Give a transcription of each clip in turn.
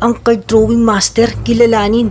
ang card throwing master, kilalanin.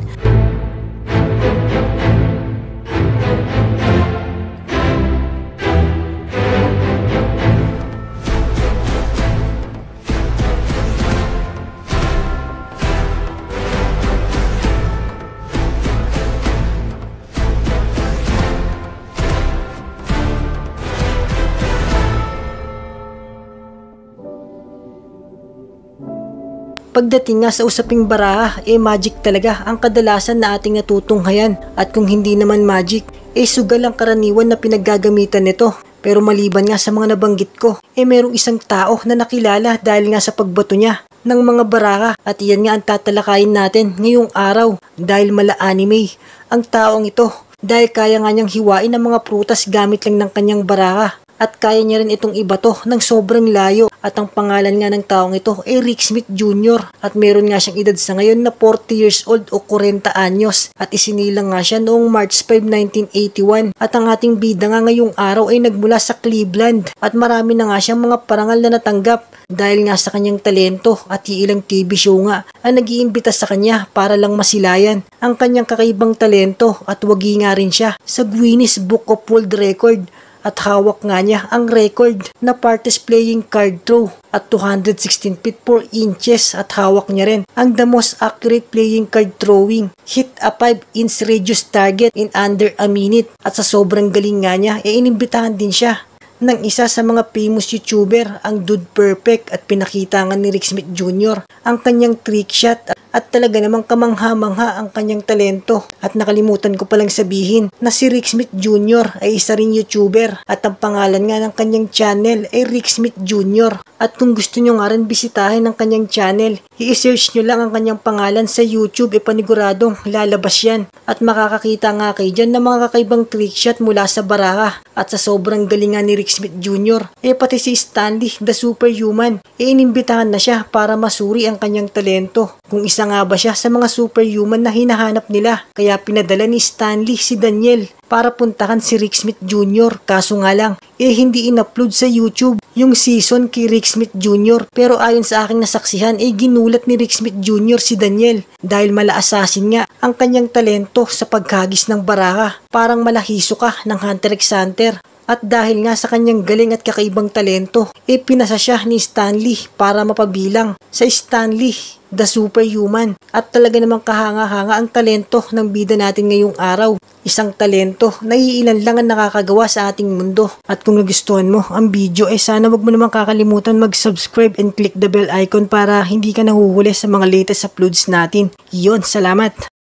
Pagdating nga sa usaping baraha, magic talaga ang kadalasan na ating natutunghayan, at kung hindi naman magic, sugal ang karaniwan na pinaggagamitan nito. Pero maliban nga sa mga nabanggit ko, merong isang tao na nakilala dahil nga sa pagbato niya ng mga baraha, at iyan nga ang tatalakayin natin ngayong araw dahil mala anime ang taong ito, dahil kaya nga niyang hiwain ang mga prutas gamit lang ng kanyang baraha. At kaya niya rin itong ibato ng sobrang layo, at ang pangalan nga ng taong ito ay Rick Smith Jr. At meron nga siyang edad sa ngayon na 40 years old o 40 anyos, at isinilang nga siya noong March 5, 1981. At ang ating bida nga ngayong araw ay nagmula sa Cleveland, at marami na nga siyang mga parangal na natanggap dahil nga sa kanyang talento, at ilang TV show nga ang nag-iimbita sa kanya para lang masilayan ang kanyang kakaibang talento, at wagi nga rin siya sa Guinness Book of World Record. At hawak nga niya ang record na farthest playing card throw at 216 feet 4 inches, at hawak niya rin ang the most accurate playing card throwing, hit a 5-inch radius target in under a minute. At sa sobrang galing nga niya, inimbitahan din siya ng isa sa mga famous YouTuber, ang Dude Perfect, at pinakita nga ni Rick Smith Jr. ang kanyang trick shot, at talaga namang kamangha-mangha ang kanyang talento. At nakalimutan ko palang sabihin na si Rick Smith Jr. ay isa rin YouTuber, at ang pangalan nga ng kanyang channel ay Rick Smith Jr. At kung gusto nyo nga rin bisitahin ang kanyang channel, i-search nyo lang ang kanyang pangalan sa YouTube, paniguradong lalabas yan. At makakakita nga kayo dyan ng mga kakaibang trick shot mula sa baraha. At sa sobrang galing nga ni Rick Smith Jr., pati si Stanley the Superhuman, inimbitahan na siya para masuri ang kanyang talento. Kung isa nga ba siya sa mga superhuman na hinahanap nila, kaya pinadala ni Stanley si Daniel para puntahan si Rick Smith Jr. Kaso nga lang, hindi in-upload sa YouTube yung season kay Rick Smith Jr. Pero ayon sa aking nasaksihan, ginulat ni Rick Smith Jr. si Daniel dahil mala-assassin nga ang kanyang talento sa paghagis ng baraha. Parang malahiso ka ng Hunter x Hunter. At dahil nga sa kanyang galing at kakaibang talento, pinasa siya ni Stanley para mapabilang sa Stanley the Superhuman. At talaga namang kahanga-hanga ang talento ng bida natin ngayong araw. Isang talento na iilan lang ang nakakagawa sa ating mundo. At kung nagustuhan mo ang video, sana wag mo naman kakalimutan mag-subscribe and click the bell icon para hindi ka nahuhuli sa mga latest uploads natin. Iyon, salamat!